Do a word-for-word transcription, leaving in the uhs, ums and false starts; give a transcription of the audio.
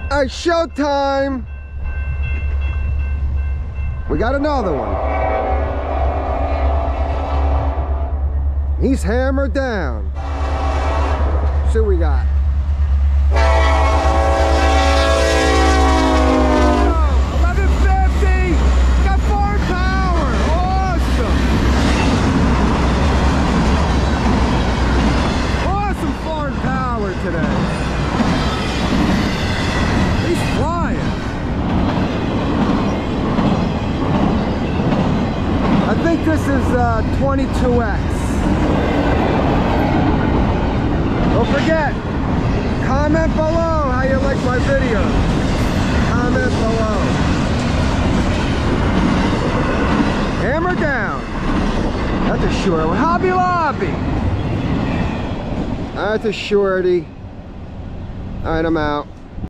All right, showtime. We got another one. He's hammered down. See what we got. eleven fifty. Got forward power. Awesome. Awesome forward power today. He's flying. I think this is uh, twenty-two X. Don't forget, comment below how you like my video. Comment below. Hammer down. That's a short one. Hobby Lobby. That's a shorty. All right, I'm out.